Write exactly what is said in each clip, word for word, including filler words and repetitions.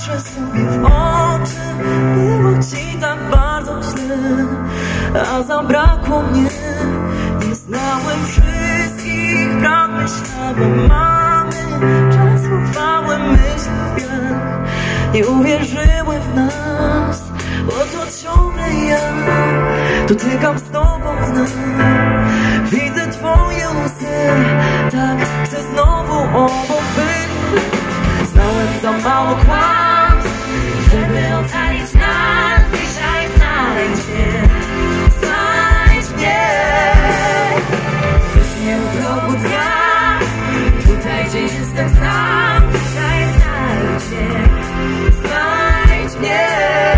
patrzę sobie w oczy. Było ci tak bardzo źle, a zabrakło mnie. Nie znałem wszystkich praw, myślałem mamy. Czas uchwałem myśli w piach. Nie uwierzyły w nas, bo to ciągle ja dotykam z tobą dna. Widzę twoje łzy, tak chcę znowu obok być. Znałem za mało kłamstw, żeby ocalić nas. Dzisiaj znajdź mnie, znajdź mnie. Weź mnie u progu dnia, tutaj gdzie jestem sam. Dzisiaj znajdź mnie, znajdź mnie.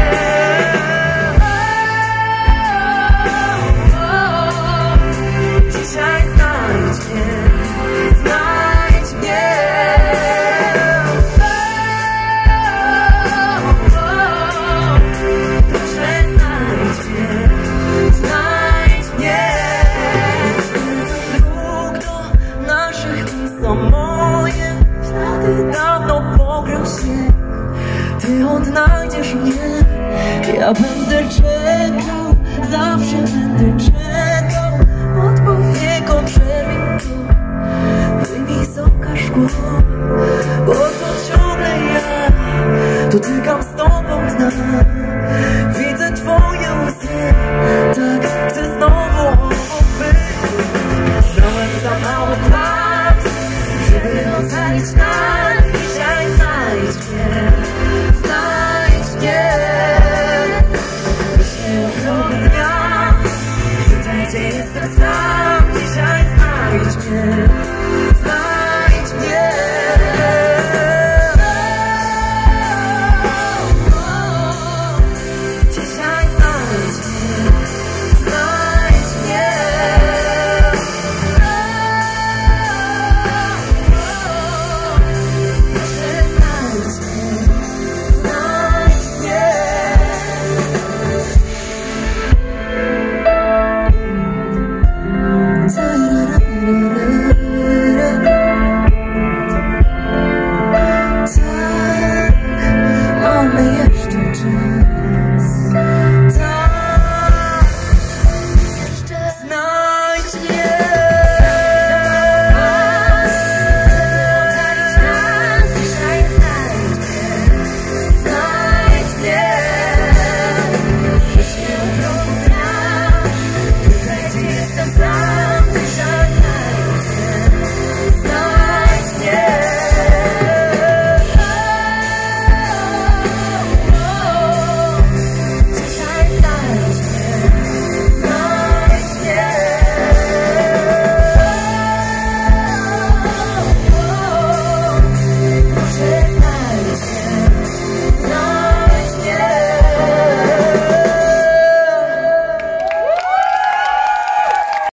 Dzisiaj znajdź mnie, znajdź mnie. Proszę znajdź mnie, znajdź mnie. Dróg do naszych dni są moje. Ślady dawno pokrył śnieg. Ty odnajdziesz mnie. Ja będę czekał, zawsze będę czekał. Odpowiednią przerwij to, wyjmij z oka szkło. Bo to ciągle ja dotykam z tobą dna. Widzę twoje łzy, tak chcę znowu obok być. Znałem za mało kłamstw, żeby ocalić nas.